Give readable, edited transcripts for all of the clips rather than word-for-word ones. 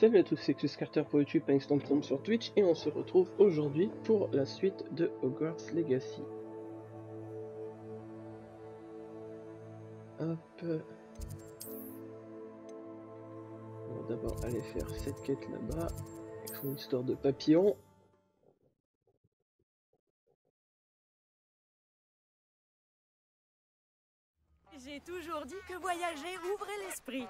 Salut à tous, c'est Xus Carter pour YouTube, Instant sur Twitch, et on se retrouve aujourd'hui pour la suite de Hogwarts Legacy. Hop. On va d'abord aller faire cette quête là-bas, avec son histoire de papillon. J'ai toujours dit que voyager ouvrait l'esprit.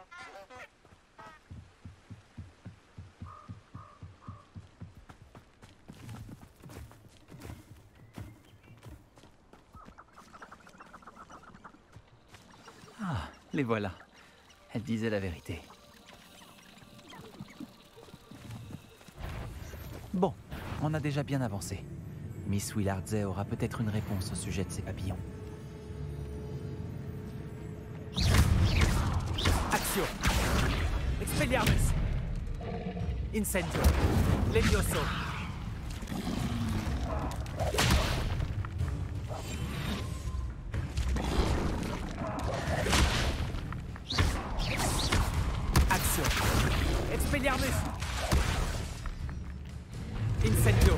Ah, les voilà. Elle disait la vérité. Bon, on a déjà bien avancé. Miss Willardzey aura peut-être une réponse au sujet de ces papillons. Action! Expelliarmus! Incendio! Levioso! Action! Expelliarmus! Incendio!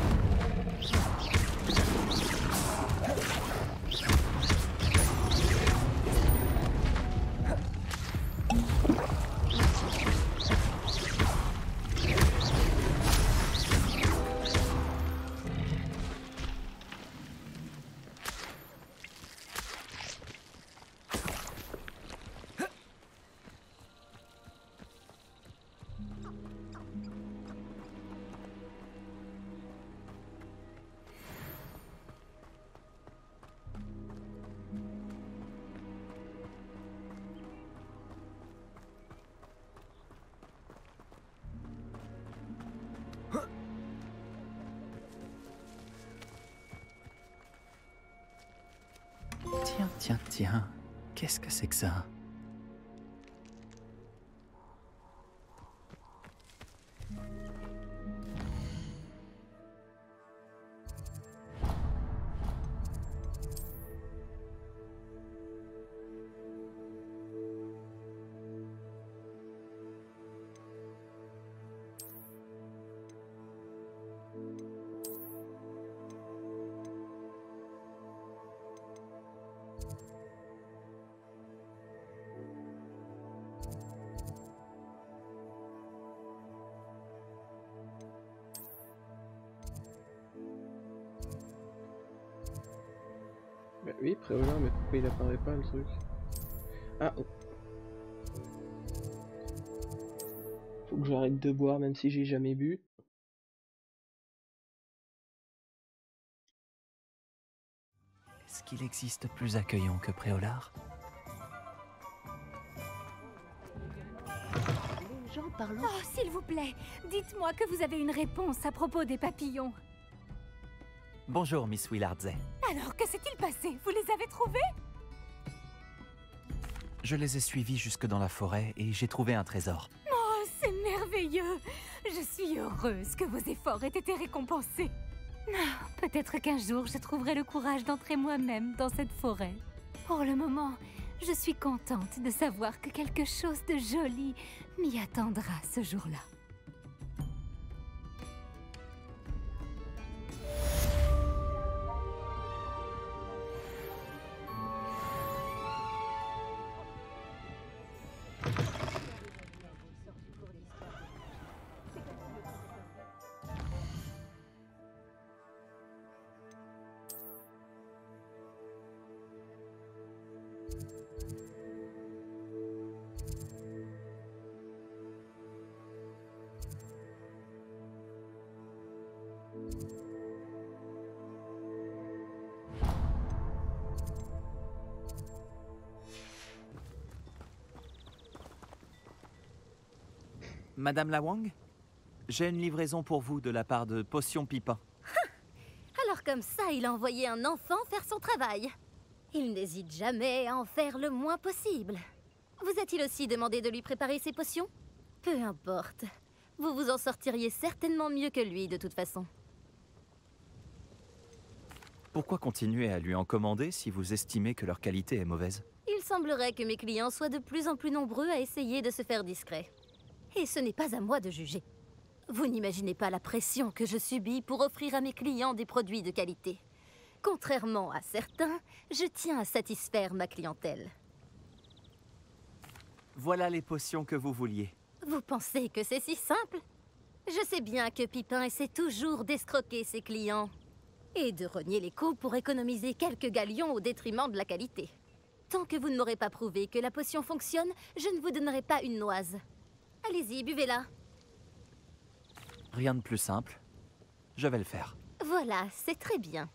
Tiens, qu'est-ce que c'est que ça? Bah oui, Préolard, mais pourquoi il apparaît pas le truc? Ah oh. Faut que j'arrête de boire même si j'ai jamais bu. Est-ce qu'il existe plus accueillant que Préolard? Les gens parlent... Oh, s'il vous plaît, dites-moi que vous avez une réponse à propos des papillons. Bonjour, Miss Willardzey. Alors, que s'est-il passé? Vous les avez trouvés? Je les ai suivis jusque dans la forêt et j'ai trouvé un trésor. Oh, c'est merveilleux! Je suis heureuse que vos efforts aient été récompensés. Ah, peut-être qu'un jour, je trouverai le courage d'entrer moi-même dans cette forêt. Pour le moment, je suis contente de savoir que quelque chose de joli m'y attendra ce jour-là. Madame Lawang, j'ai une livraison pour vous de la part de Potion Pipin. Alors comme ça, il a envoyé un enfant faire son travail. Il n'hésite jamais à en faire le moins possible. Vous a-t-il aussi demandé de lui préparer ses potions? Peu importe. Vous vous en sortiriez certainement mieux que lui, de toute façon. Pourquoi continuer à lui en commander si vous estimez que leur qualité est mauvaise? Il semblerait que mes clients soient de plus en plus nombreux à essayer de se faire discret. Et ce n'est pas à moi de juger. Vous n'imaginez pas la pression que je subis pour offrir à mes clients des produits de qualité. Contrairement à certains, je tiens à satisfaire ma clientèle. Voilà les potions que vous vouliez. Vous pensez que c'est si simple? Je sais bien que Pipin essaie toujours d'escroquer ses clients et de renier les coûts pour économiser quelques galions au détriment de la qualité. Tant que vous ne m'aurez pas prouvé que la potion fonctionne, je ne vous donnerai pas une noise. Allez-y, buvez-la. Rien de plus simple. Je vais le faire. Voilà, c'est très bien.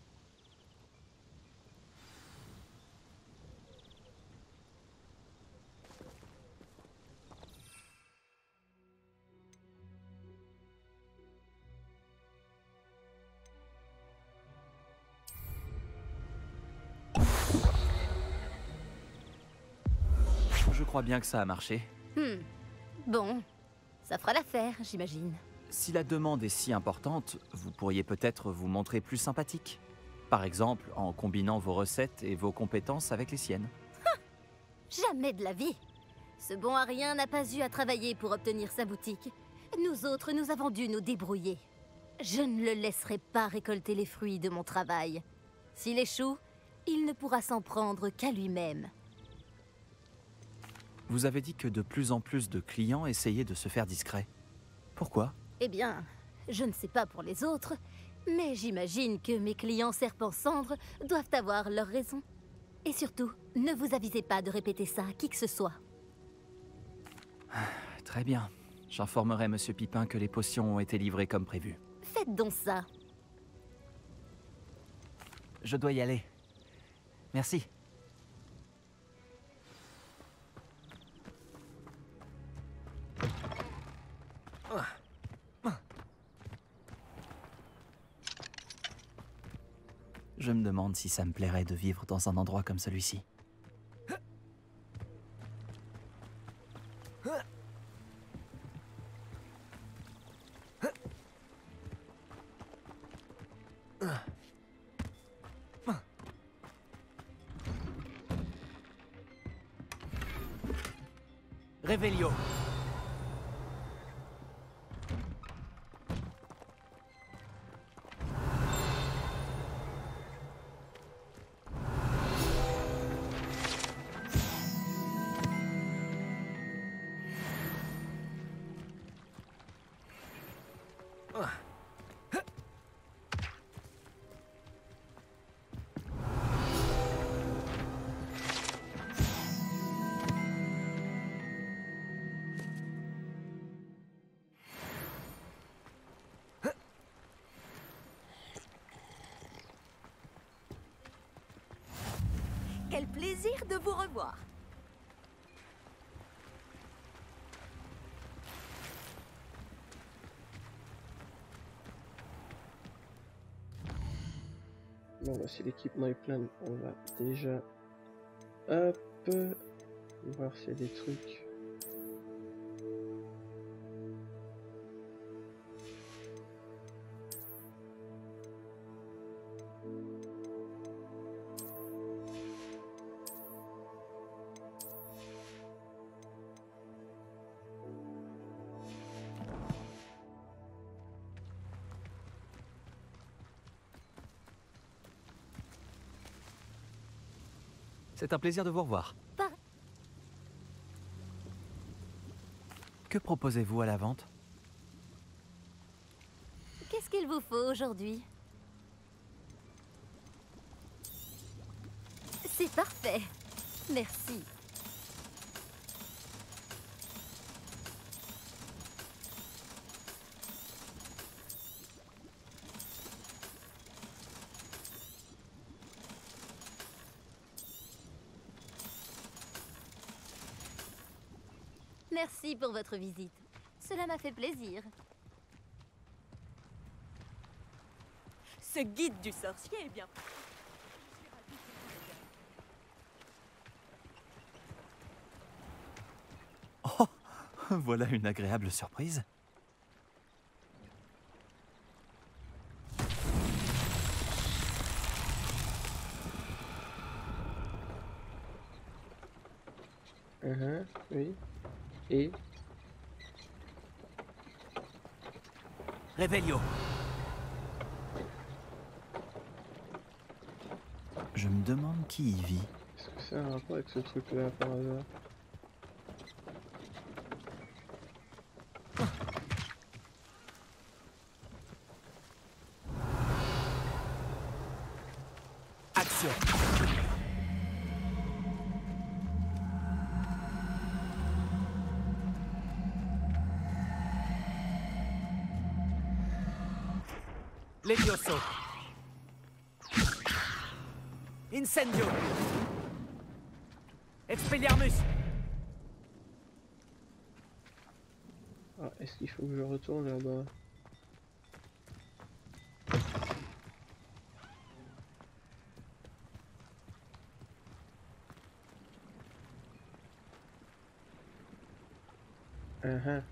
Je crois bien que ça a marché. Bon, ça fera l'affaire, j'imagine. Si la demande est si importante, vous pourriez peut-être vous montrer plus sympathique. Par exemple, en combinant vos recettes et vos compétences avec les siennes. Jamais de la vie. Ce bon à rien n'a pas eu à travailler pour obtenir sa boutique. Nous autres, nous avons dû nous débrouiller. Je ne le laisserai pas récolter les fruits de mon travail. S'il échoue, il ne pourra s'en prendre qu'à lui-même. Vous avez dit que de plus en plus de clients essayaient de se faire discrets. Pourquoi? Eh bien, je ne sais pas pour les autres, mais j'imagine que mes clients serpents-cendres doivent avoir leurs raisons. Et surtout, ne vous avisez pas de répéter ça à qui que ce soit. Très bien. J'informerai Monsieur Pipin que les potions ont été livrées comme prévu. Faites donc ça. Je dois y aller. Merci. Je me demande si ça me plairait de vivre dans un endroit comme celui-ci. Réveillon. Quel plaisir de vous revoir. Bon, bah, si l'équipement est plein, on va déjà... Hop, voir s'il y a des trucs. C'est un plaisir de vous revoir. Par- Que proposez-vous à la vente? Qu'est-ce qu'il vous faut aujourd'hui? C'est parfait. Merci. Merci pour votre visite. Cela m'a fait plaisir. Ce guide du sorcier est bien. Oh, voilà une agréable surprise. Oui. Et Revelio. Je me demande qui y vit. Est-ce que c'est un rapport avec ce truc-là par hasard? Action. Levioso. Incendio. Expelliarmus. Ah, est-ce qu'il faut que je retourne là-bas? Uh-huh.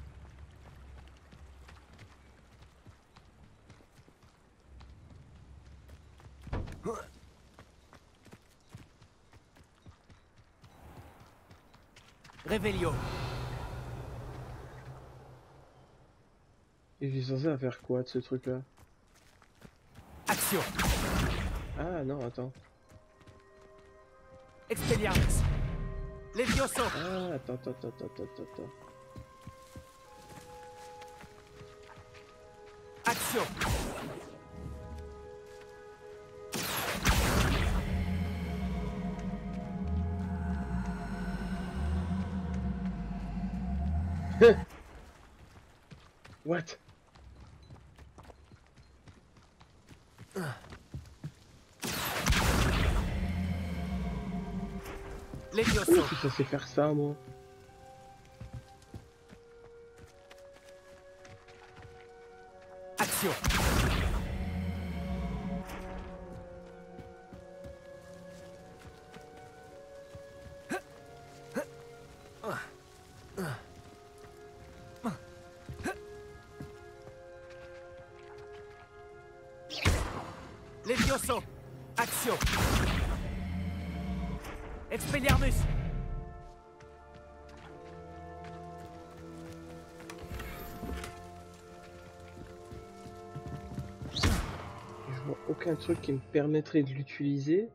Revelio. Et j'ai censé faire quoi de ce truc-là? Action. Ah non, attends. Expelliarmus. Levioso. Ah, attends. Action. What? Levioso. Je suis censé faire ça, moi. Action. Levioso. Action. Expelliarmus. Je vois aucun truc qui me permettrait de l'utiliser.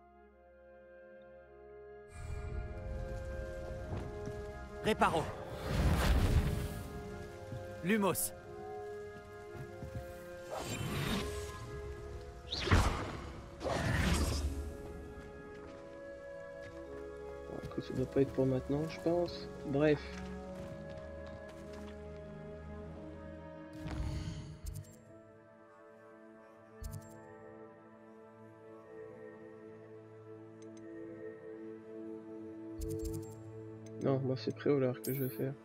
Reparo. Lumos. Bon, écoute, ça doit pas être pour maintenant, je pense. Bref. Non, moi c'est Préolard que je vais faire.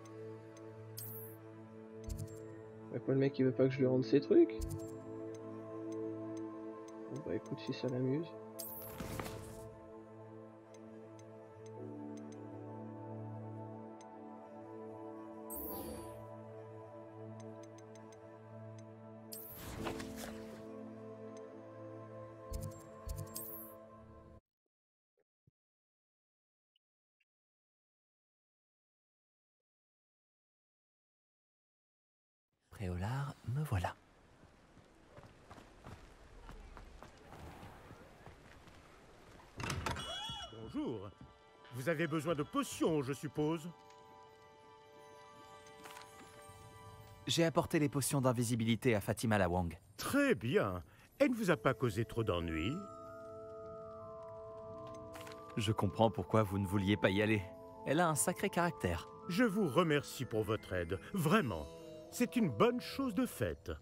Y'a quoi, le mec il veut pas que je lui rende ses trucs? Bon bah écoute, si ça l'amuse. Préolard, me voilà. Bonjour. Vous avez besoin de potions, je suppose? J'ai apporté les potions d'invisibilité à Fatima Lawang. Très bien. Elle ne vous a pas causé trop d'ennuis? Je comprends pourquoi vous ne vouliez pas y aller. Elle a un sacré caractère. Je vous remercie pour votre aide. Vraiment. C'est une bonne chose de faite.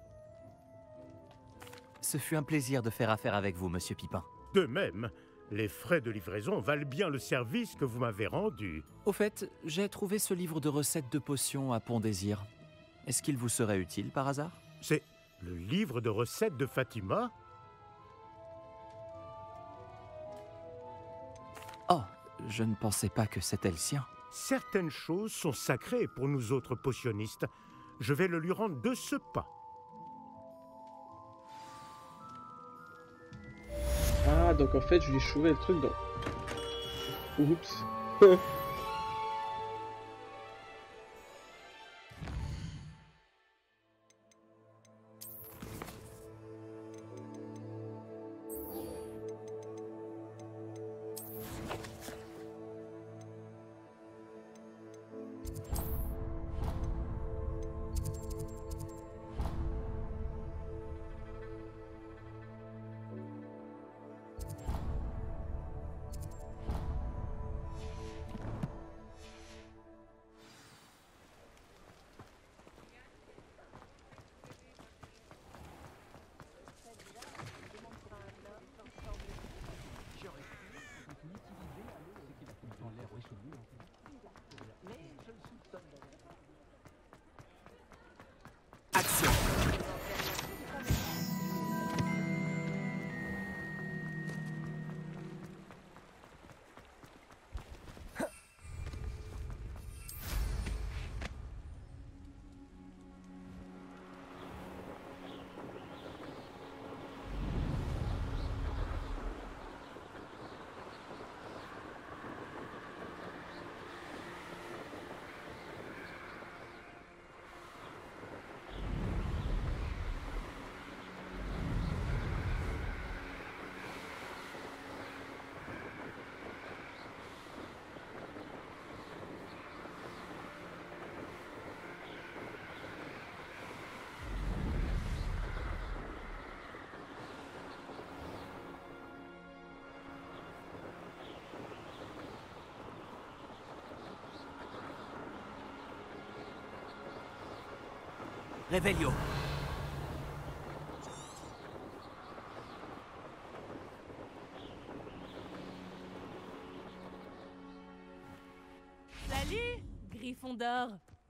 Ce fut un plaisir de faire affaire avec vous, Monsieur Pipin. De même, les frais de livraison valent bien le service que vous m'avez rendu. Au fait, j'ai trouvé ce livre de recettes de potions à Pont-Désir. Est-ce qu'il vous serait utile par hasard? C'est le livre de recettes de Fatima? Oh, je ne pensais pas que c'était le sien. Certaines choses sont sacrées pour nous autres potionnistes. Je vais le lui rendre de ce pas. Ah, donc en fait, je lui ai chouvé le truc dans... Oups. Action. Revelio. Salut, Gryffondor.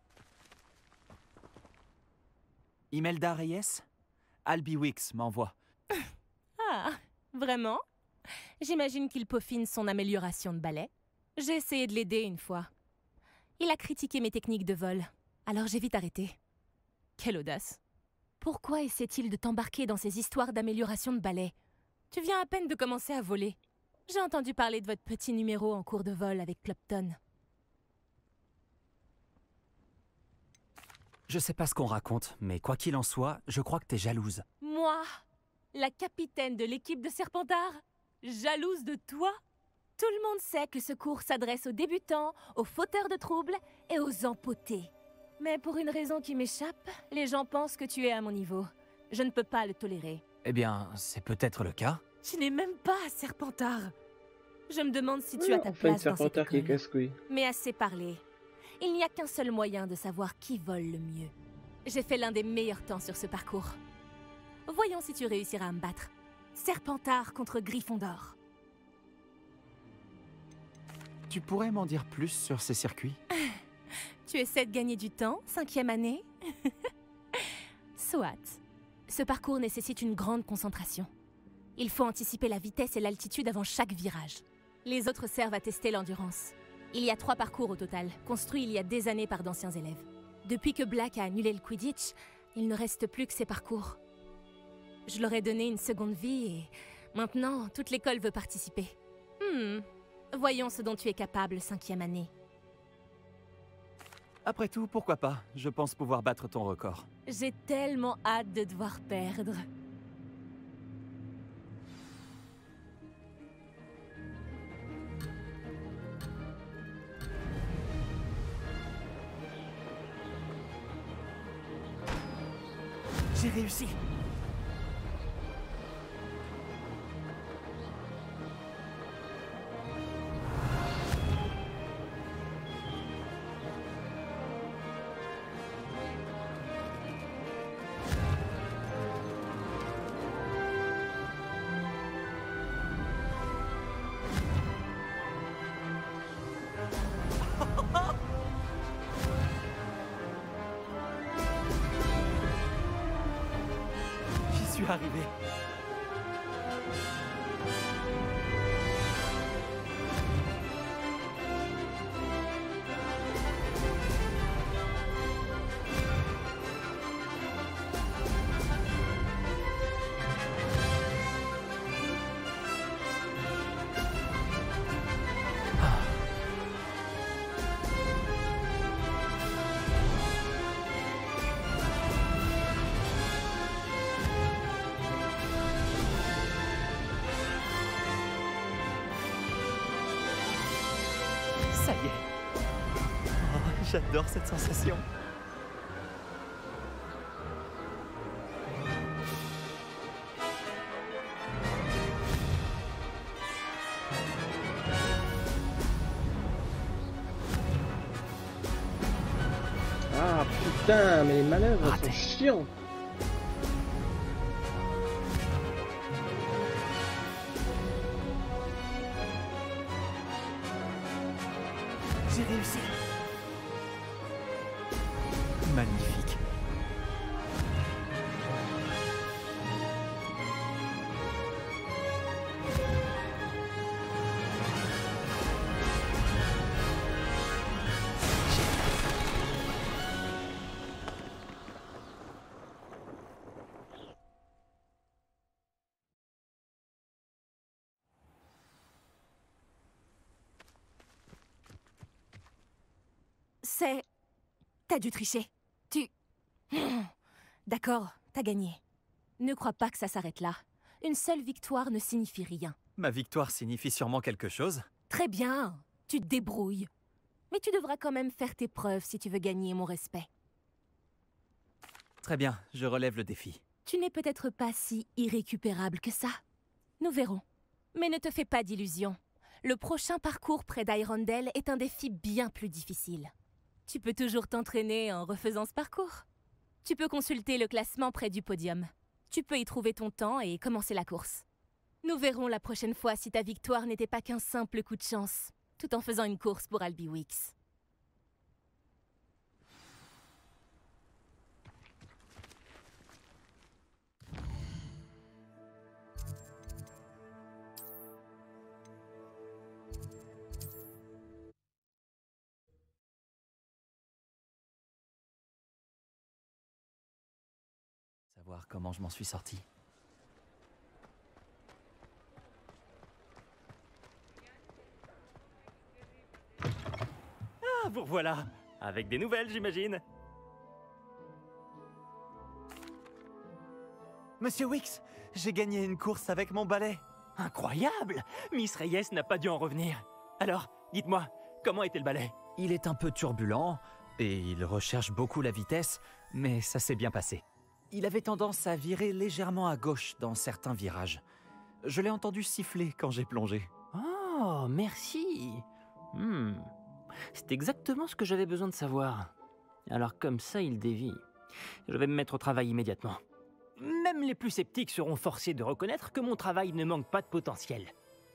Imelda Reyes? Albie Wix m'envoie. Ah, vraiment? J'imagine qu'il peaufine son amélioration de balai. J'ai essayé de l'aider une fois. Il a critiqué mes techniques de vol, alors j'ai vite arrêté. Quelle audace. Pourquoi essaie-t-il de t'embarquer dans ces histoires d'amélioration de balai? Tu viens à peine de commencer à voler. J'ai entendu parler de votre petit numéro en cours de vol avec Clopton. Je sais pas ce qu'on raconte, mais quoi qu'il en soit, je crois que t'es jalouse. Moi, la capitaine de l'équipe de Serpentard, jalouse de toi? Tout le monde sait que ce cours s'adresse aux débutants, aux fauteurs de troubles et aux empotés. Mais pour une raison qui m'échappe, les gens pensent que tu es à mon niveau. Je ne peux pas le tolérer. Eh bien, c'est peut-être le cas. Tu n'es même pas Serpentard. Je me demande si tu Ouais, as ta enfin, une place dans cette Serpentard qui est école. casse-couille. Mais assez parlé. Il n'y a qu'un seul moyen de savoir qui vole le mieux. J'ai fait l'un des meilleurs temps sur ce parcours. Voyons si tu réussiras à me battre. Serpentard contre Gryffondor. Tu pourrais m'en dire plus sur ces circuits? Tu essaies de gagner du temps, 5e année? Soit. Ce parcours nécessite une grande concentration. Il faut anticiper la vitesse et l'altitude avant chaque virage. Les autres servent à tester l'endurance. Il y a 3 parcours au total, construits il y a des années par d'anciens élèves. Depuis que Black a annulé le Quidditch, il ne reste plus que ces parcours. Je leur ai donné une seconde vie et maintenant, toute l'école veut participer. Voyons ce dont tu es capable, 5e année. Après tout, pourquoi pas? Je pense pouvoir battre ton record. J'ai tellement hâte de devoir perdre. J'ai réussi. J'y suis arrivé. Ça y est. Oh, j'adore cette sensation. Ah putain, mais les manœuvres Raté. sont chiants. J'ai réussi. Magnifique. C'est... T'as dû tricher. Tu... D'accord, t'as gagné. Ne crois pas que ça s'arrête là. Une seule victoire ne signifie rien. Ma victoire signifie sûrement quelque chose. Très bien, tu te débrouilles. Mais tu devras quand même faire tes preuves si tu veux gagner mon respect. Très bien, je relève le défi. Tu n'es peut-être pas si irrécupérable que ça. Nous verrons. Mais ne te fais pas d'illusions. Le prochain parcours près d'Hyrondell est un défi bien plus difficile. Tu peux toujours t'entraîner en refaisant ce parcours. Tu peux consulter le classement près du podium. Tu peux y trouver ton temps et commencer la course. Nous verrons la prochaine fois si ta victoire n'était pas qu'un simple coup de chance, tout en faisant une course pour Albiwix. Savoir comment je m'en suis sorti. Ah, vous voilà. Avec des nouvelles, j'imagine. Monsieur Wix, j'ai gagné une course avec mon balai. Incroyable! Miss Reyes n'a pas dû en revenir. Alors, dites-moi, comment était le balai? Il est un peu turbulent et il recherche beaucoup la vitesse, mais ça s'est bien passé. Il avait tendance à virer légèrement à gauche dans certains virages. Je l'ai entendu siffler quand j'ai plongé. Oh, merci. C'est exactement ce que j'avais besoin de savoir. Alors comme ça, il dévie. Je vais me mettre au travail immédiatement. Même les plus sceptiques seront forcés de reconnaître que mon travail ne manque pas de potentiel.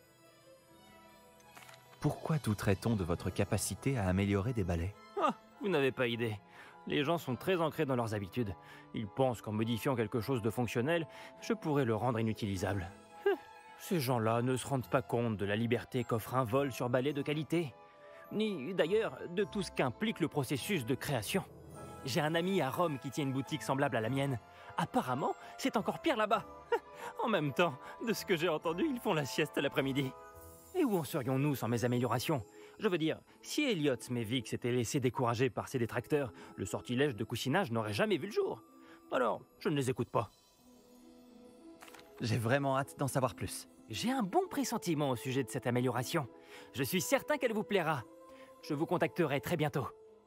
Pourquoi douterait-on de votre capacité à améliorer des balais? Ah, vous n'avez pas idée. Les gens sont très ancrés dans leurs habitudes. Ils pensent qu'en modifiant quelque chose de fonctionnel, je pourrais le rendre inutilisable. Ces gens-là ne se rendent pas compte de la liberté qu'offre un vol sur balai de qualité, ni d'ailleurs de tout ce qu'implique le processus de création. J'ai un ami à Rome qui tient une boutique semblable à la mienne. Apparemment, c'est encore pire là-bas. En même temps, de ce que j'ai entendu, ils font la sieste l'après-midi. Et où en serions-nous sans mes améliorations? Je veux dire, si Elliot Smevix s'était laissé décourager par ses détracteurs, le sortilège de coussinage n'aurait jamais vu le jour. Alors, je ne les écoute pas. J'ai vraiment hâte d'en savoir plus. J'ai un bon pressentiment au sujet de cette amélioration. Je suis certain qu'elle vous plaira. Je vous contacterai très bientôt.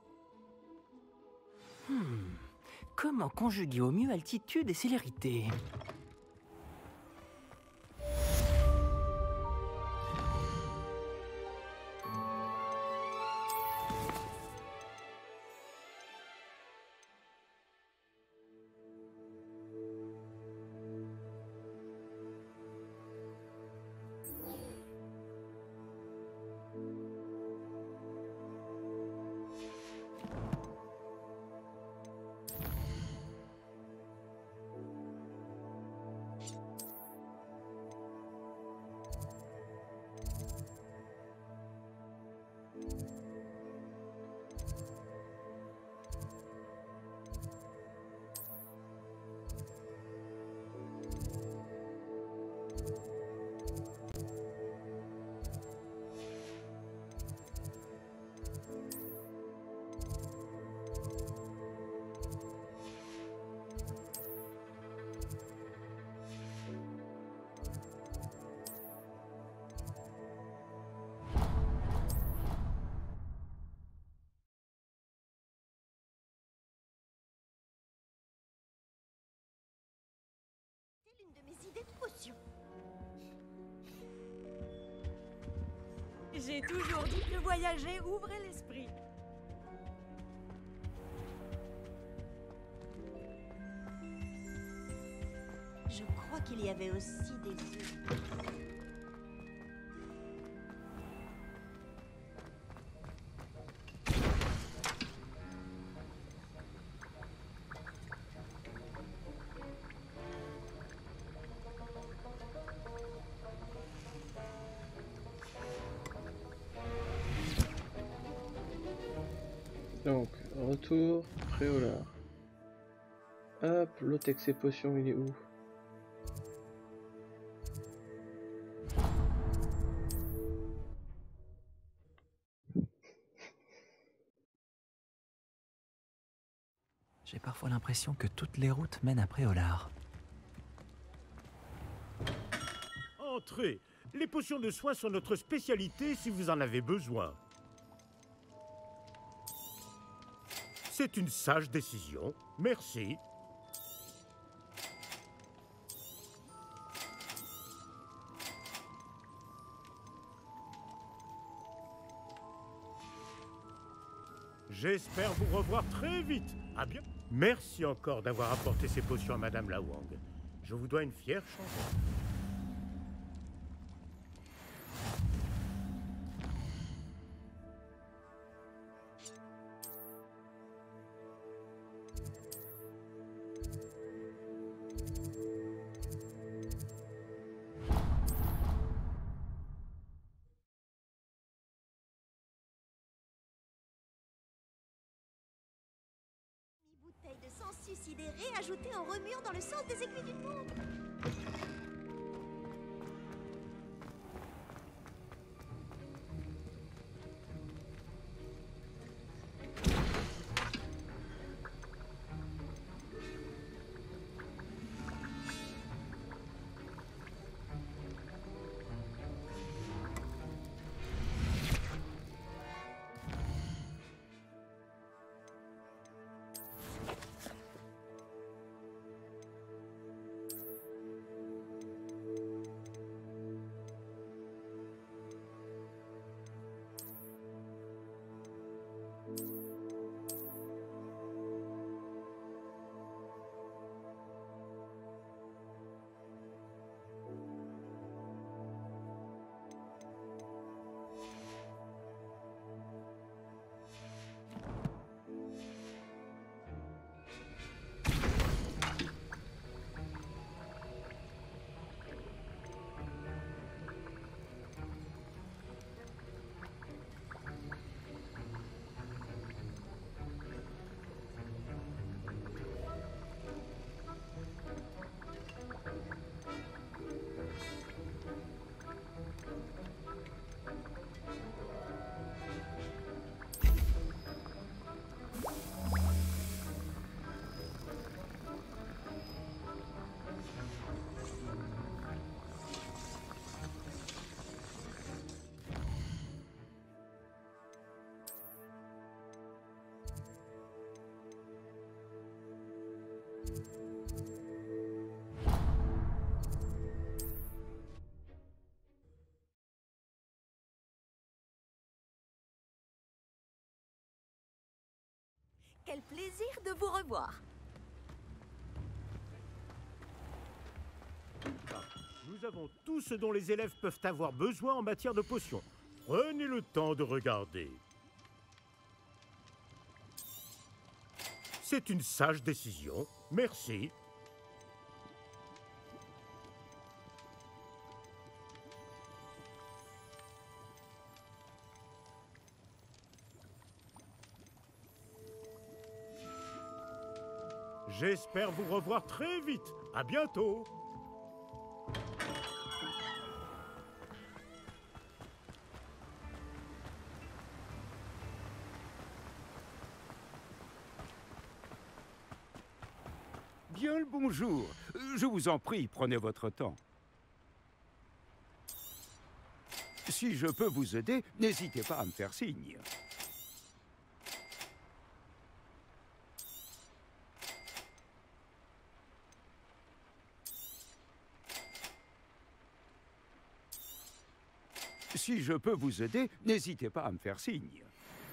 Comment conjuguer au mieux altitude et célérité? J'ai toujours dit que voyager ouvrait l'esprit. Je crois qu'il y avait aussi des œufs. Donc, retour, Préolard. Hop, l'Otex et potions, il est où? J'ai parfois l'impression que toutes les routes mènent à Préolard. Entrez. Les potions de soins sont notre spécialité si vous en avez besoin. C'est une sage décision. Merci. J'espère vous revoir très vite. À bientôt. Merci encore d'avoir apporté ces potions à Madame La Wang. Je vous dois une fière chanson. Bouteille de sang suicidéré ajoutée en remuant dans le sens des aiguilles d'une montre. Quel plaisir de vous revoir. Nous avons tout ce dont les élèves peuvent avoir besoin en matière de potions. Prenez le temps de regarder. C'est une sage décision. Merci. J'espère vous revoir très vite. À bientôt. Bien le bonjour. Je vous en prie, prenez votre temps. Si je peux vous aider, n'hésitez pas à me faire signe. Si je peux vous aider, n'hésitez pas à me faire signe.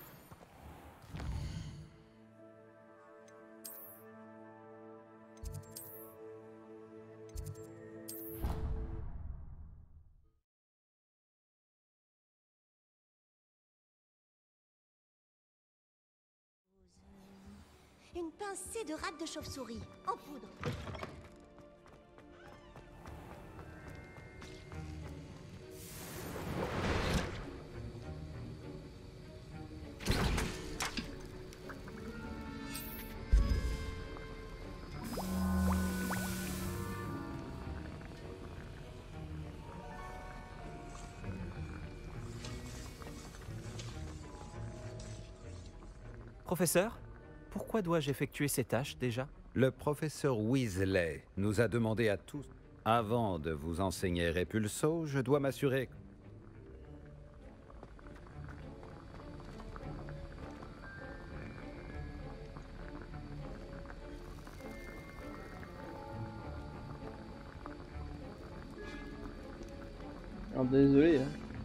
Une pincée de rate de chauve-souris, en poudre. Professeur, pourquoi dois-je effectuer ces tâches déjà? Le professeur Weasley nous a demandé à tous, avant de vous enseigner Repulso, je dois m'assurer... Alors désolé, hein.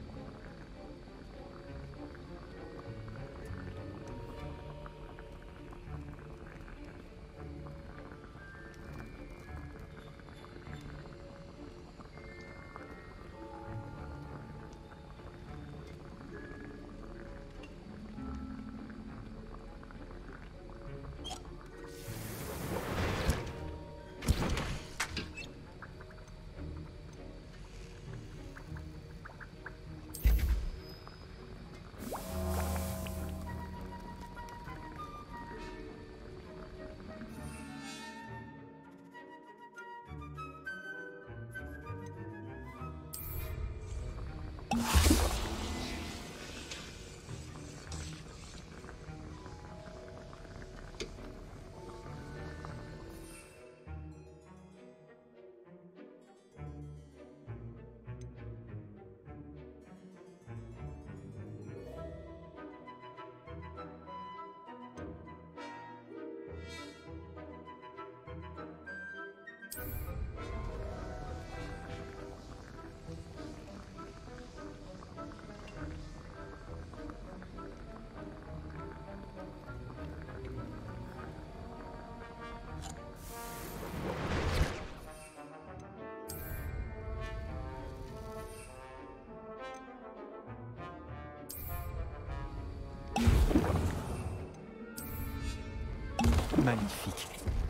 Magnifique.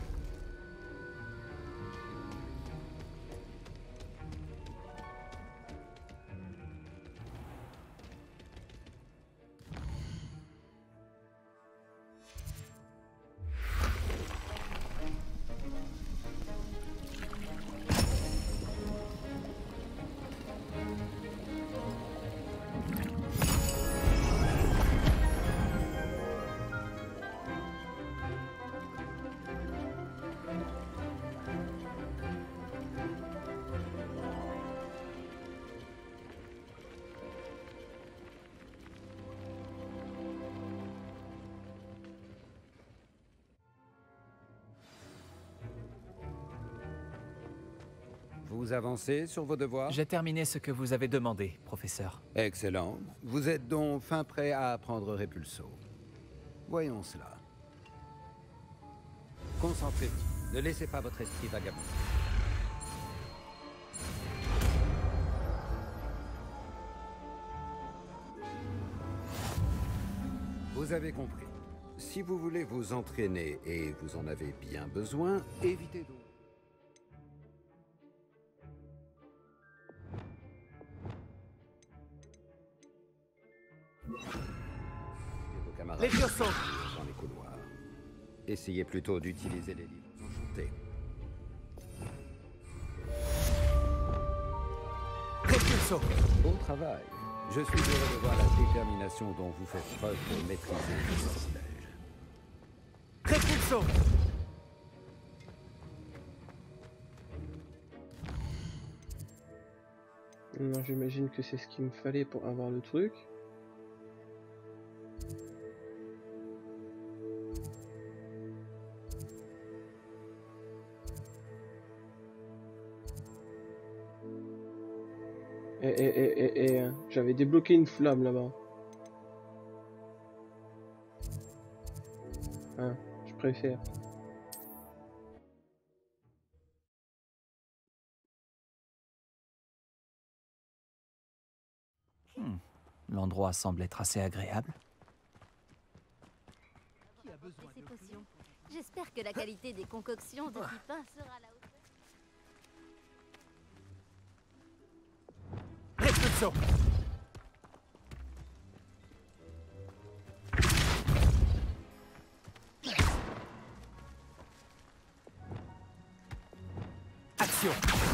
Vous avancez sur vos devoirs? J'ai terminé ce que vous avez demandé, professeur. Excellent. Vous êtes donc fin prêt à apprendre Repulso. Voyons cela. Concentrez-vous. Ne laissez pas votre esprit vagabonder. Vous avez compris. Si vous voulez vous entraîner et vous en avez bien besoin, évitez d'eau. Vos camarades Levioso dans les couloirs. Essayez plutôt d'utiliser les livres enchantés. Repulso. Bon travail. Je suis heureux de voir la détermination dont vous faites preuve pour maîtriser le sortilège. Repulso. Non, j'imagine que c'est ce qu'il me fallait pour avoir le truc. J'avais débloqué une flamme là-bas. Hein, je préfère. L'endroit semble être assez agréable. Ces potions. J'espère que la qualité des concoctions de Pipin sera à la hauteur. Repulso. Action.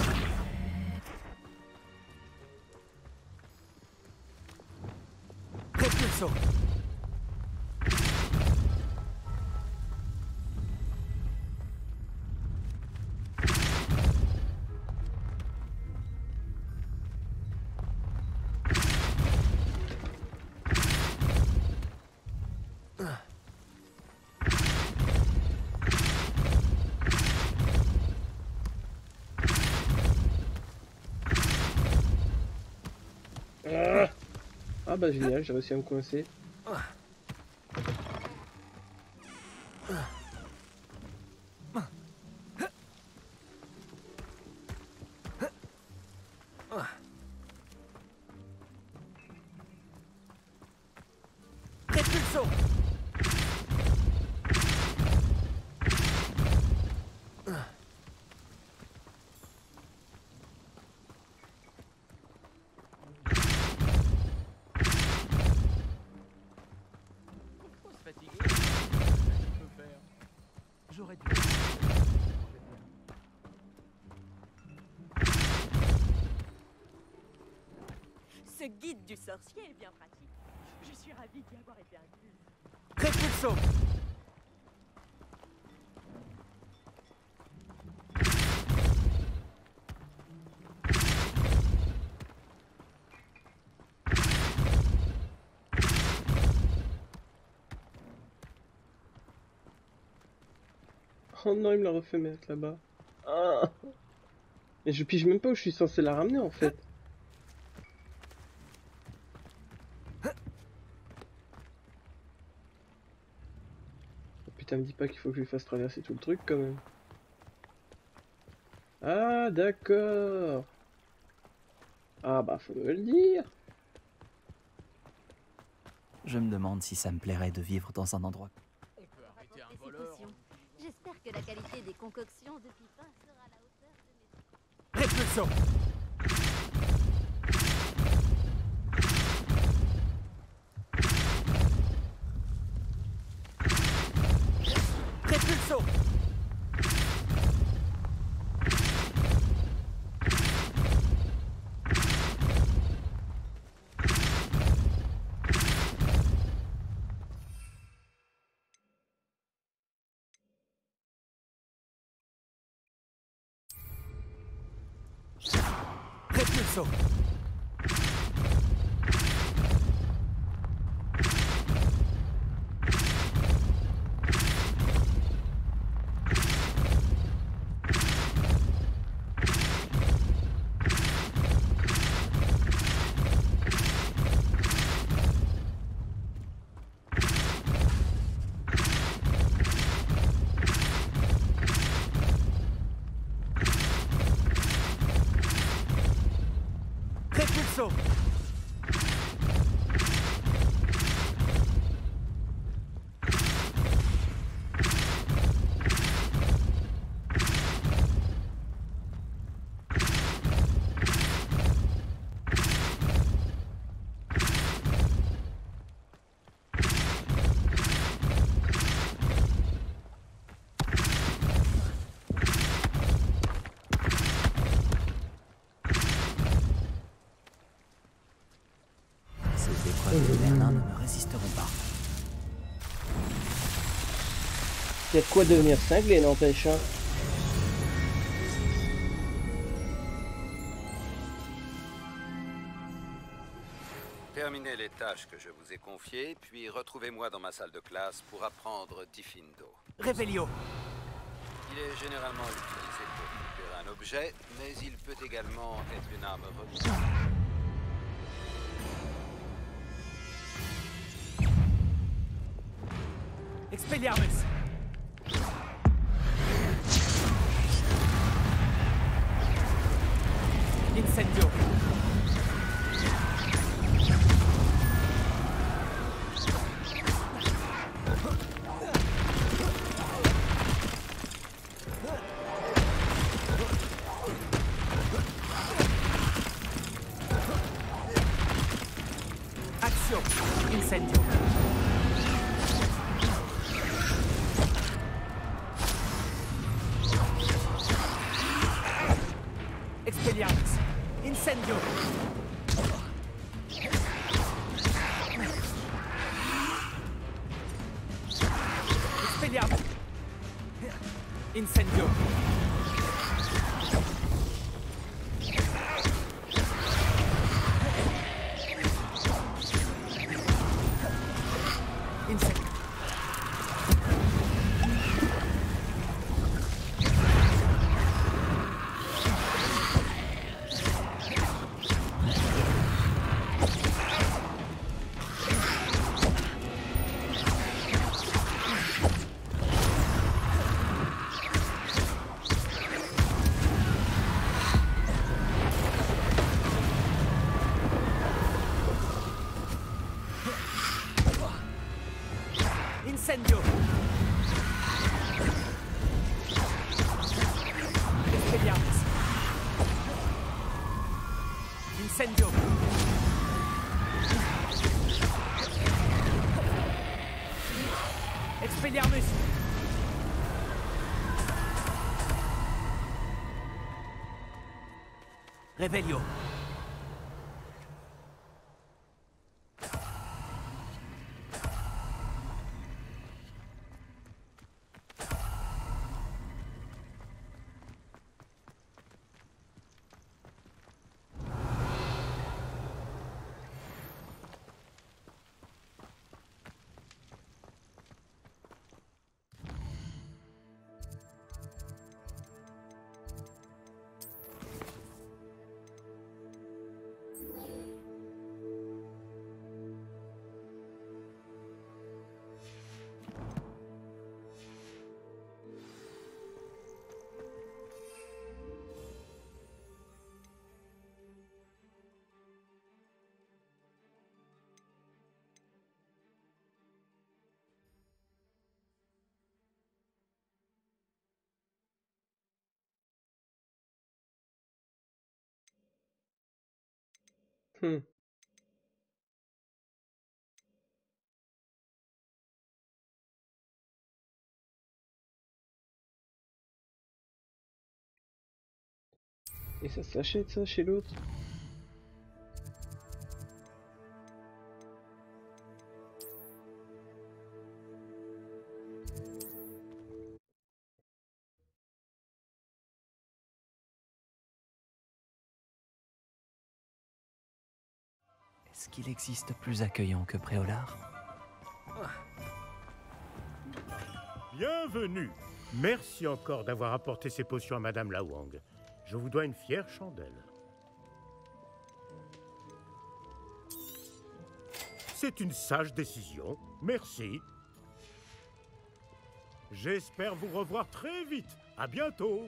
Repulso. Ah bah génial, j'ai réussi à me coincer. Repulso. J'aurais dû. Ce guide du sorcier est bien pratique. Je suis ravie d'y avoir été incluse. Repulso. Oh non, il me l'a refait mettre là-bas. Ah. Et je pige même pas où je suis censé la ramener en fait. Oh, putain, me dis pas qu'il faut que je lui fasse traverser tout le truc quand même. Ah d'accord. Ah bah faut me le dire. Je me demande si ça me plairait de vivre dans un endroit. J'espère que la qualité des concoctions de Pipin sera à la hauteur de mes... Repulso. Repulso. Repulso. Repulso. Ces épreuves de Merlin ne me résisteront pas. Il y a de quoi devenir cinglé, n'empêche. Hein. Terminez les tâches que je vous ai confiées, puis retrouvez-moi dans ma salle de classe pour apprendre Diffindo. Revelio. Il est généralement utilisé pour récupérer un objet, mais il peut également être une arme redoutable. Expelliarmus. Incendio. Accio. Incendio. Expelliarmus. Incendio. Expelliarmus. Incendio. Incendio. Incendio. Expelliarmus. Incendio. Expelliarmus. Revelio. Et ça s'achète ça chez l'autre? Est-ce qu'il existe plus accueillant que Préolard? Bienvenue. Merci encore d'avoir apporté ces potions à Madame Lawang. Je vous dois une fière chandelle. C'est une sage décision. Merci. J'espère vous revoir très vite. À bientôt.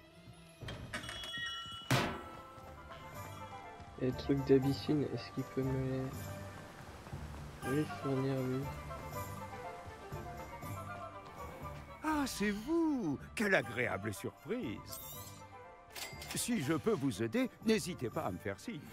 Et le truc d'Abyssine, est-ce qu'il peut me les fournir lui? Ah, c'est vous! Quelle agréable surprise! Si je peux vous aider, n'hésitez pas à me faire signe.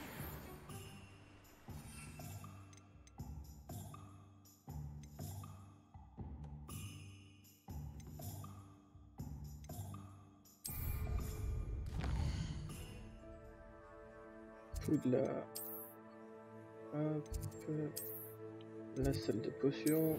Poudlard. Hop. La salle de potions.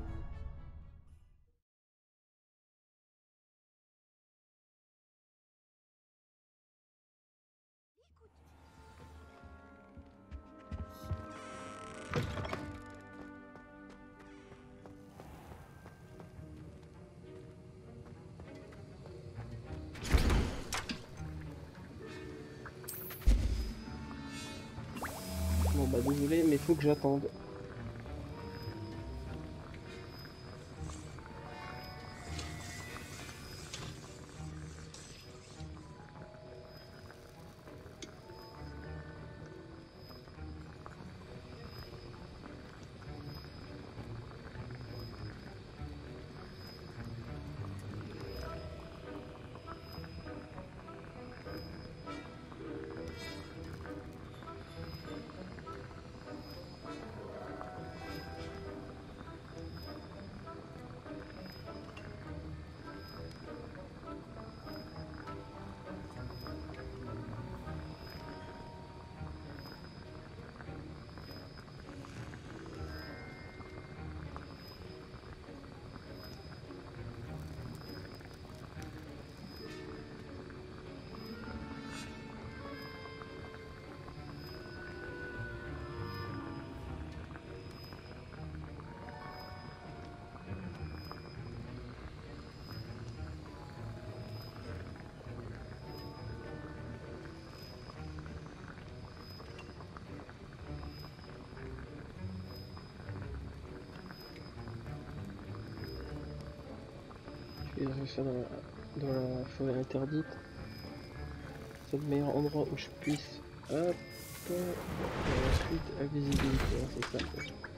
Bon bah désolé mais faut que j'attende. je ça dans la forêt interdite. C'est le meilleur endroit où je puisse. Hop. Et ensuite, invisibilité, hein, c'est ça.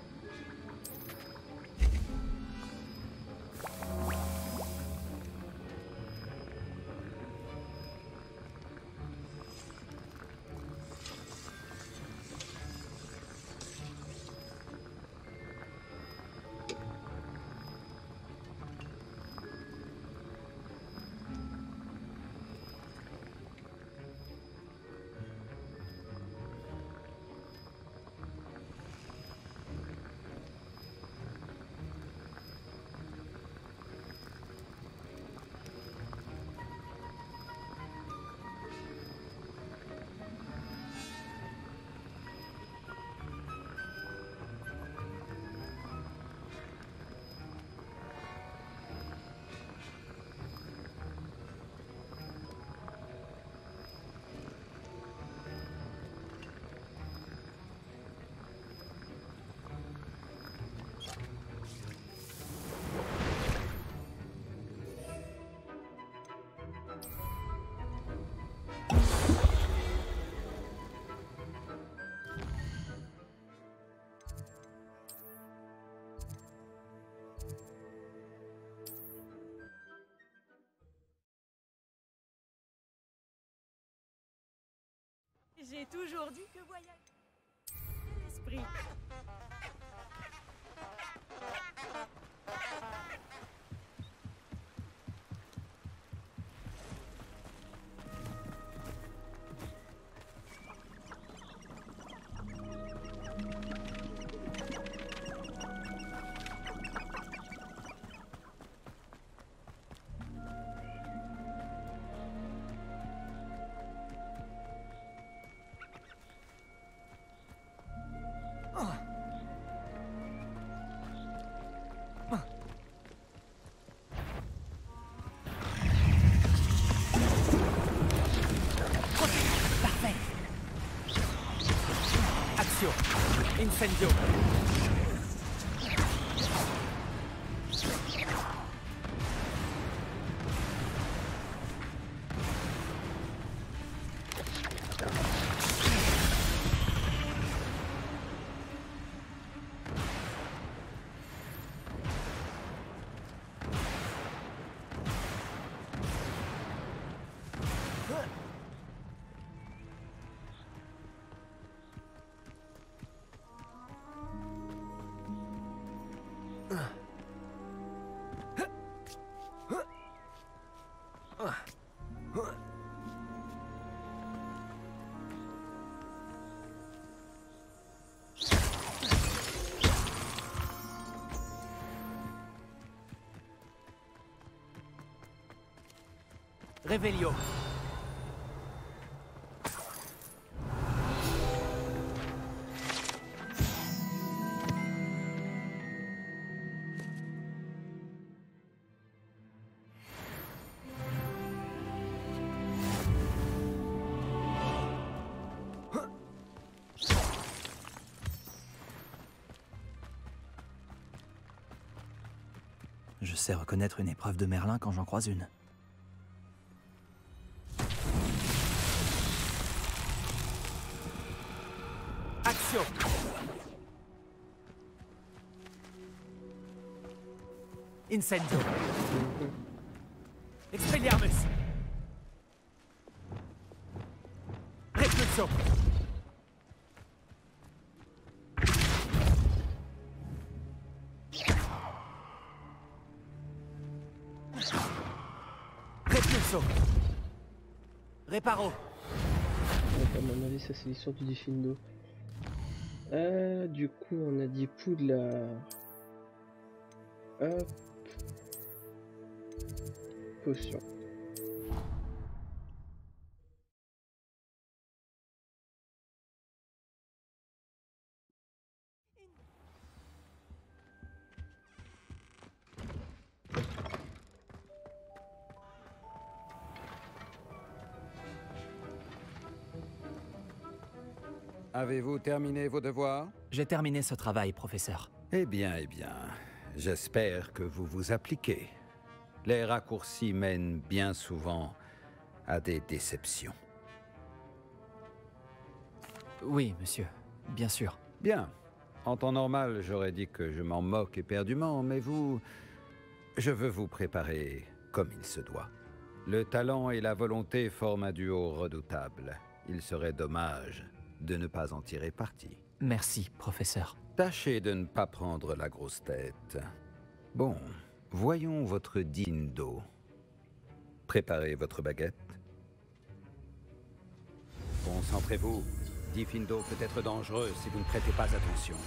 J'ai toujours dit que voyage l'esprit. Incendio. Revelio. Je sais reconnaître une épreuve de Merlin quand j'en croise une. Action. Incendio. Expelliarmus. Repulso. Repulso. Reparo. À mon avis, ça c'est l'histoire du Diffindo. Du coup, on a dit Poudlard. Hop. Potion. Avez-vous terminé vos devoirs? J'ai terminé ce travail, professeur. Eh bien, j'espère que vous vous appliquez. Les raccourcis mènent bien souvent à des déceptions. Oui, monsieur. Bien sûr. Bien. En temps normal, j'aurais dit que je m'en moque éperdument, mais vous... Je veux vous préparer comme il se doit. Le talent et la volonté forment un duo redoutable. Il serait dommage de ne pas en tirer parti. Merci, professeur. Tâchez de ne pas prendre la grosse tête. Bon, voyons votre Dindo. Préparez votre baguette. Concentrez-vous. Diffindo peut être dangereux si vous ne prêtez pas attention.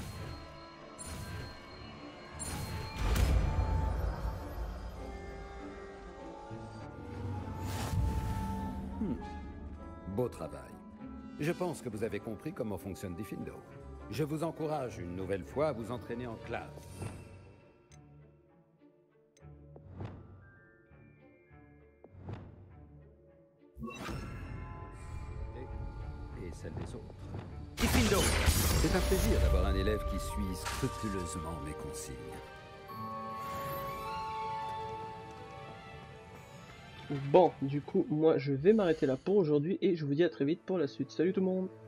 Beau travail. Je pense que vous avez compris comment fonctionne Diffindo. Je vous encourage une nouvelle fois à vous entraîner en classe. Et celle des autres. Diffindo! C'est un plaisir d'avoir un élève qui suit scrupuleusement mes consignes. Bon, du coup, moi je vais m'arrêter là pour aujourd'hui et je vous dis à très vite pour la suite. Salut tout le monde!